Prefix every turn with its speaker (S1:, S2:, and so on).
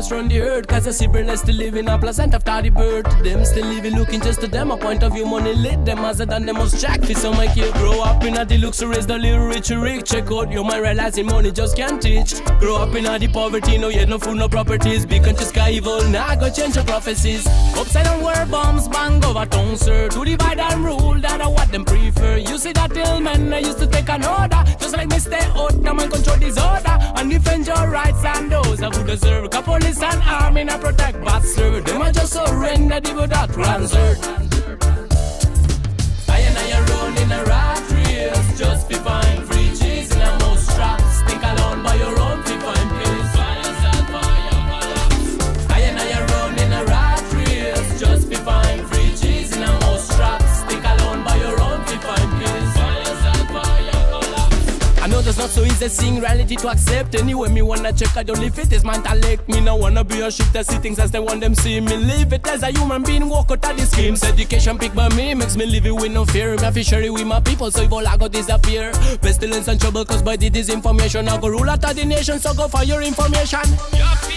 S1: just run the earth. Cause I see brethren still living a placenta after the birth. Them still living looking just to them. A point of view money lit them as than them must jack for some my kid. Grow up in a the luxuries, the little rich Rick. Check out you might realizing money just can't teach. Grow up in a the poverty, no yet no food, no properties. Big country sky evil, nah go change your prophecies. Upside down where bombs bang over town, sir. To divide and rule, that are what them prefer. You see that ill men, I used to take an order. Just like me stay out, them and control disorder. And defend your rights and those who deserve. Cause police and army not protect but serve. Them are just surrender, they would that ransom. I and I run in a rat race. Just be fine, free cheese in a mouse trap. Stick alone by your own, be fine place. I and I run in a rat race. Just be fine, free cheese in a mouse trap. Stick alone by your own, be fine place. I know that's not so easy, seeing reality to accept. Anyway, me wanna check, I don't live it as man intellect. Me no wanna be a shifter, see things as they want them see me. Live it as a human being, walk out of the schemes. Education picked by me, makes me live it with no fear. Me have to share it with my people, so if all I got disappear. Pestilence and trouble caused by the disinformation. I go rule out of the nation, so go for your information.